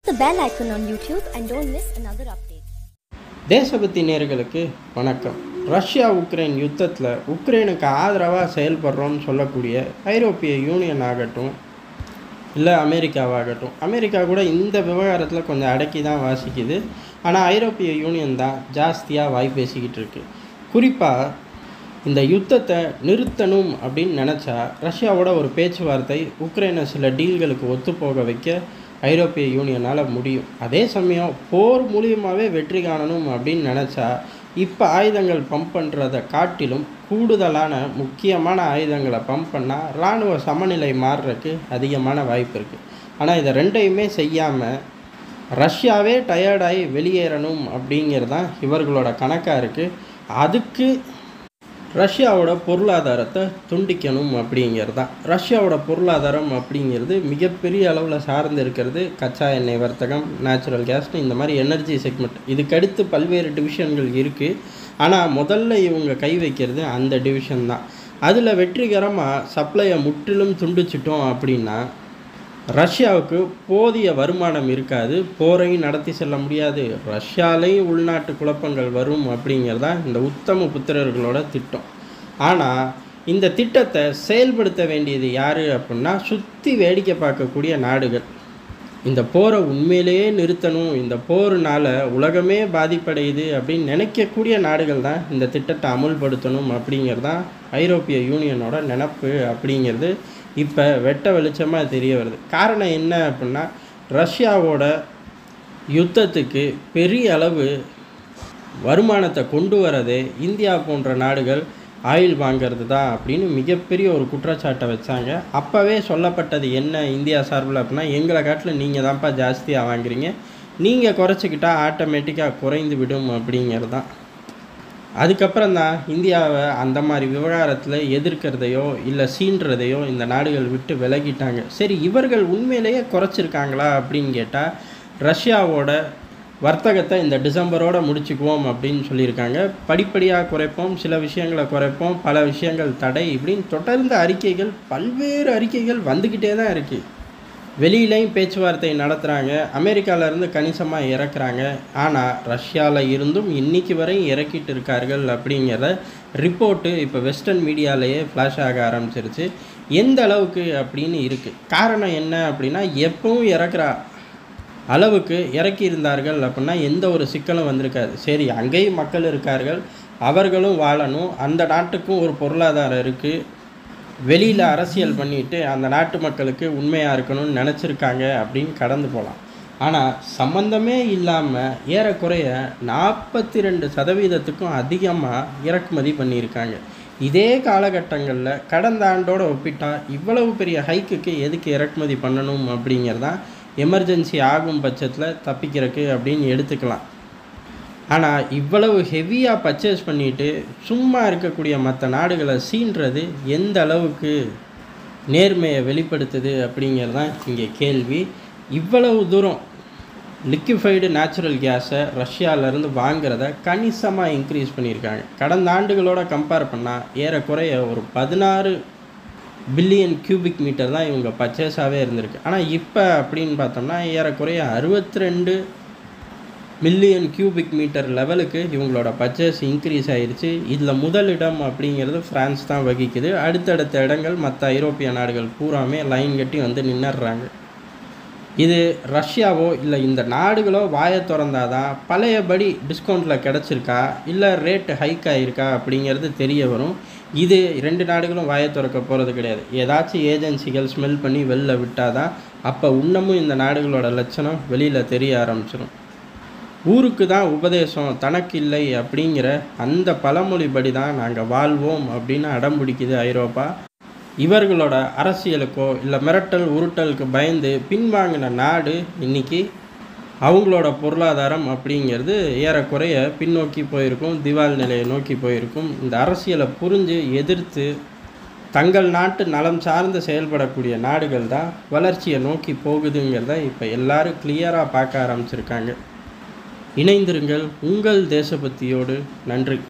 the bell icon on YouTube and don't miss another update. தேசபக்தி நேயர்களுக்கு வணக்கம். Russia Ukraine யுத்தத்தில் உக்ரைனுக்கு ஆதரவாக செயல்படுறோன்னு சொல்லக்கூடிய ஐரோப்பிய யூனியன் ஆகட்டும் இல்லை அமெரிக்காவாகட்டும், அமெரிக்கா கூட இந்த விவகாரத்தில் கொஞ்சம் அடக்கி தான் வாசிக்குது. ஆனால் ஐரோப்பிய யூனியன் தான் ஜாஸ்தியாக வாய் பேசிக்கிட்டு இருக்கு. குறிப்பாக இந்த யுத்தத்தை நிறுத்தணும் அப்படின்னு நினச்சா ரஷ்யாவோட ஒரு பேச்சுவார்த்தை உக்ரைனை சில டீல்களுக்கு ஒத்துப்போக வைக்க ஐரோப்பிய யூனியனால் முடியும். அதே சமயம் போர் மூலியமாகவே வெற்றி காணணும் அப்படின்னு நினச்சா இப்போ ஆயுதங்கள் பம்ப் பண்ணுறதை காட்டிலும் கூடுதலான முக்கியமான ஆயுதங்களை பம்ப் பண்ணால் இராணுவ சமநிலை மாறுறதுக்கு அதிகமான வாய்ப்பு இருக்குது. ஆனால் இதை ரெண்டையுமே செய்யாமல் ரஷ்யாவே டயர்டாகி வெளியேறணும் அப்படிங்கிறது தான் இவர்களோட கணக்காக இருக்குது. அதுக்கு ரஷ்யாவோட பொருளாதாரத்தை துண்டிக்கணும் அப்படிங்கிறது தான். ரஷ்யாவோட பொருளாதாரம் அப்படிங்கிறது மிகப்பெரிய அளவில் சார்ந்து இருக்கிறது கச்சா எண்ணெய் வர்த்தகம், நேச்சுரல் கேஸ்னு இந்த மாதிரி எனர்ஜி செக்மெண்ட். இதுக்கடுத்து பல்வேறு டிவிஷன்கள் இருக்குது. ஆனால் முதல்ல இவங்க கை வைக்கிறது அந்த டிவிஷன் தான். அதில் வெற்றிகரமாக சப்ளையை முற்றிலும் துண்டிச்சிட்டோம் அப்படின்னா ரஷ்யாவுக்கு போதிய வருமானம் இருக்காது, போரையும் நடத்தி செல்ல முடியாது, ரஷ்யாலேயும் உள்நாட்டு குழப்பங்கள் வரும் அப்படிங்கிறதான் இந்த உத்தம புத்திரர்களோட திட்டம். ஆனால் இந்த திட்டத்தை செயல்படுத்த வேண்டியது யார் அப்படின்னா சுற்றி வேடிக்கை பார்க்கக்கூடிய நாடுகள். இந்த போரை உண்மையிலேயே நிறுத்தணும், இந்த போருனால் உலகமே பாதிப்படையுது அப்படின்னு நினைக்கக்கூடிய நாடுகள் தான் இந்த திட்டத்தை அமுல்படுத்தணும் அப்படிங்கிறதான் ஐரோப்பிய யூனியனோட நினப்பு அப்படிங்கிறது இப்போ வெட்ட வெளிச்சமாக தெரிய வருது. காரணம் என்ன அப்படின்னா ரஷ்யாவோட யுத்தத்துக்கு பெரிய அளவு வருமானத்தை கொண்டு வரதே இந்தியா போன்ற நாடுகள் ஆயில் வாங்கிறது தான் அப்படின்னு மிகப்பெரிய ஒரு குற்றச்சாட்டை வச்சாங்க. அப்போவே சொல்லப்பட்டது என்ன இந்தியா சார்பில் அப்படின்னா எங்களை காட்டில் நீங்கள் தான்ப்பா ஜாஸ்தியாக வாங்குறீங்க, நீங்கள் குறைச்சிக்கிட்டால் ஆட்டோமேட்டிக்காக குறைந்து விடும் அப்படிங்கிறது தான். அதுக்கப்புறம் தான் இந்தியாவை அந்த மாதிரி விவகாரத்தில் எதிர்க்கிறதையோ இல்லை சீன்றதையோ இந்த நாடுகள் விட்டு விலகிட்டாங்க. சரி, இவர்கள் உண்மையிலேயே குறைச்சிருக்காங்களா அப்படின்னு கேட்டால் ரஷ்யாவோட வர்த்தகத்தை இந்த டிசம்பரோடு முடிச்சுக்குவோம் அப்படின்னு சொல்லியிருக்காங்க. படிப்படியாக குறைப்போம், சில விஷயங்களை குறைப்போம், பல விஷயங்கள் தடை இப்படின்னு தொடர்ந்து அறிக்கைகள், பல்வேறு அறிக்கைகள் வந்துக்கிட்டே தான் இருக்குது. வெளியிலையும் பேச்சுவார்த்தை நடத்துகிறாங்க, அமெரிக்காவிலேருந்து கணிசமாக இறக்குறாங்க. ஆனால் ரஷ்யாவில் இருந்தும் இன்றைக்கி வரையும் இறக்கிட்டு இருக்கார்கள் அப்படிங்கிற ரிப்போர்ட்டு இப்போ வெஸ்டர்ன் மீடியாலேயே ஃப்ளாஷ் ஆக ஆரம்பிச்சிருச்சு. எந்த அளவுக்கு அப்படின்னு இருக்குது. காரணம் என்ன அப்படின்னா எப்பவும் இறக்குற அளவுக்கு இறக்கியிருந்தார்கள் அப்படின்னா எந்த ஒரு சிக்கலும் வந்திருக்காது. சரி, அங்கேயும் மக்கள் இருக்கார்கள், அவர்களும் வாழணும், அந்த நாட்டுக்கும் ஒரு பொருளாதாரம் இருக்குது, வெளியில் அரசியல் பண்ணிட்டு அந்த நாட்டு மக்களுக்கு உண்மையாக இருக்கணும்னு நினச்சிருக்காங்க அப்படின்னு கடந்து போகலாம். ஆனால் சம்மந்தமே இல்லாமல் ஏறக்குறைய 42% அதிகமாக இறக்குமதி பண்ணியிருக்காங்க. இதே காலகட்டங்களில் கடந்த ஆண்டோடு ஒப்பிட்டா இவ்வளவு பெரிய ஹைக்குக்கு எதுக்கு இறக்குமதி பண்ணணும் அப்படிங்கிறதான் எமர்ஜென்சி ஆகும் பட்சத்தில் தப்பிக்கிறதுக்கு அப்படின்னு எடுத்துக்கலாம். ஆனால் இவ்வளவு ஹெவியாக பர்ச்சேஸ் பண்ணிவிட்டு சும்மா இருக்கக்கூடிய மற்ற நாடுகளை சீன்றது எந்த அளவுக்கு நேர்மையை வெளிப்படுத்துது அப்படிங்கிறது தான் இங்கே கேள்வி. இவ்வளவு தூரம் லிக்விஃபைடு நேச்சுரல் கேஸை ரஷ்யாவிலேருந்து வாங்குறத கணிசமாக இன்க்ரீஸ் பண்ணியிருக்காங்க. கடந்த ஆண்டுகளோட கம்பேர் பண்ணால் ஏறக்குறைய ஒரு 16 பில்லியன் கியூபிக் மீட்டர் தான் இவங்க பர்ச்சேஸாகவே இருந்திருக்கு. ஆனால் இப்போ அப்படின்னு பார்த்தோம்னா ஏறக்குறைய 62 மில்லியன் கியூபிக் மீட்டர் லெவலுக்கு இவங்களோட பர்ச்சேஸ் இன்க்ரீஸ் ஆகிடுச்சு. இதில் முதலிடம் அப்படிங்கிறது ஃப்ரான்ஸ் தான் வகிக்குது. அடுத்தடுத்த இடங்கள் மற்ற ஐரோப்பிய நாடுகள் பூராமே லைன் கட்டி வந்து நின்றுறாங்க. இது ரஷ்யாவோ இல்லை இந்த நாடுகளோ வாயை திறந்தாதான் பழையபடி டிஸ்கவுண்ட்டில் கிடச்சிருக்கா இல்லை ரேட்டு ஹைக் ஆகிருக்கா அப்படிங்கிறது தெரிய வரும். இது 2 நாடுகளும் வாயை திறக்க போகிறது கிடையாது. ஏதாச்சும் ஏஜென்சிகள் ஸ்மெல் பண்ணி வெளில விட்டால் தான் அப்போ இன்னமும் இந்த நாடுகளோட லட்சணம் வெளியில் தெரிய ஆரம்பிச்சிடும். ஊருக்கு தான் உபதேசம் தனக்கு இல்லை அப்படிங்கிற அந்த பழமொழிப்படி தான் நாங்கள் வாழ்வோம் அப்படின்னு அடம்பிடிக்குது ஐரோப்பா. இவர்களோட அரசியலுக்கோ இல்லை மிரட்டல் உருட்டலுக்கு பயந்து பின்வாங்கின நாடு இன்றைக்கி அவங்களோட பொருளாதாரம் அப்படிங்கிறது ஏறக்குறைய பின்னோக்கி போயிருக்கும், திவால் நிலையை நோக்கி போயிருக்கும். இந்த அரசியலை புரிஞ்சு எதிர்த்து தங்கள் நாட்டு நலம் சார்ந்து செயல்படக்கூடிய நாடுகள் தான் வளர்ச்சியை நோக்கி போகுதுங்கிறத இப்போ எல்லாரும் கிளியராக பார்க்க ஆரம்பிச்சிருக்காங்க. இணைந்திருங்கள் உங்கள் தேசபக்தியோடு. நன்றி.